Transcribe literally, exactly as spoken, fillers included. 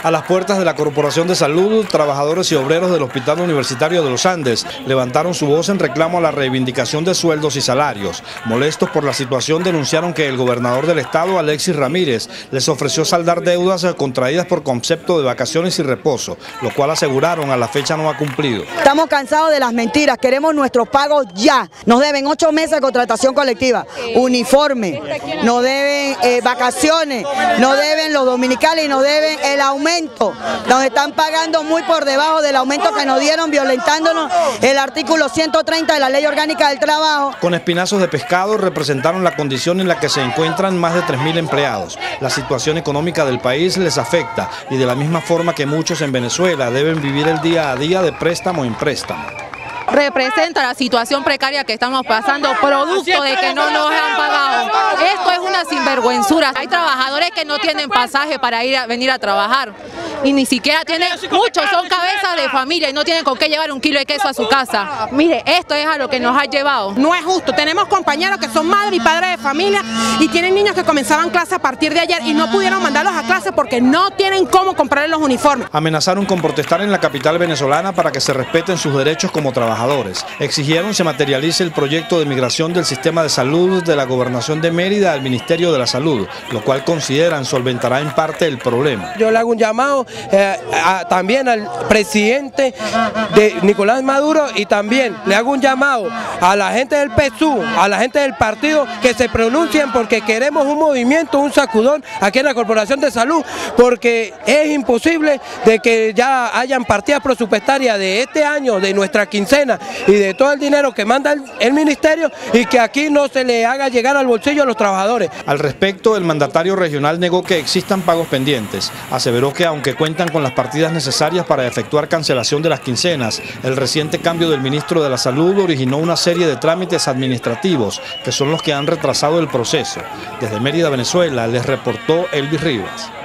A las puertas de la Corporación de Salud, trabajadores y obreros del Hospital Universitario de los Andes levantaron su voz en reclamo a la reivindicación de sueldos y salarios. Molestos por la situación, denunciaron que el gobernador del estado, Alexis Ramírez, les ofreció saldar deudas contraídas por concepto de vacaciones y reposo, lo cual aseguraron a la fecha no ha cumplido. Estamos cansados de las mentiras, queremos nuestros pagos ya. Nos deben ocho meses de contratación colectiva, uniforme, nos deben eh, vacaciones, nos deben los dominicales y nos deben el aumento. Nos están pagando muy por debajo del aumento que nos dieron, violentándonos el artículo ciento treinta de la Ley Orgánica del Trabajo. Con espinazos de pescado representaron la condición en la que se encuentran más de tres mil empleados. La situación económica del país les afecta y de la misma forma que muchos en Venezuela deben vivir el día a día de préstamo en préstamo. Representa la situación precaria que estamos pasando, producto de que no nos han pagado. Esto es una sinvergüenzura. Hay trabajadores que no tienen pasaje para ir a venir a trabajar y ni siquiera tienen, muchos son cabezas de familia y no tienen con qué llevar un kilo de queso a su casa. Mire, esto es a lo que nos ha llevado. No es justo, tenemos compañeros que son madres y padres de familia y tienen niños que comenzaban clase a partir de ayer y no pudieron mandarlos a clase porque no tienen cómo comprarles los uniformes. Amenazaron con protestar en la capital venezolana para que se respeten sus derechos como trabajadores. Exigieron se materialice el proyecto de migración del sistema de salud de la Gobernación de Mérida al Ministerio de la Salud, lo cual consideran solventará en parte el problema. Yo le hago un llamado eh, a, también al presidente de Nicolás Maduro y también le hago un llamado a la gente del P S U, a la gente del partido que se pronuncien porque queremos un movimiento, un sacudón aquí en la Corporación de Salud, porque es imposible de que ya hayan partidas presupuestarias de este año, de nuestra quincena y de todo el dinero que manda el, el ministerio y que aquí no se le haga llegar al bolsillo a los trabajadores. Al respecto, el mandatario regional negó que existan pagos pendientes. Aseveró que aunque cuentan con las partidas necesarias para efectuar cancelación de las quincenas, el reciente cambio del ministro de la Salud originó una serie de trámites administrativos que son los que han retrasado el proceso. Desde Mérida, Venezuela, les reportó Elvis Rivas.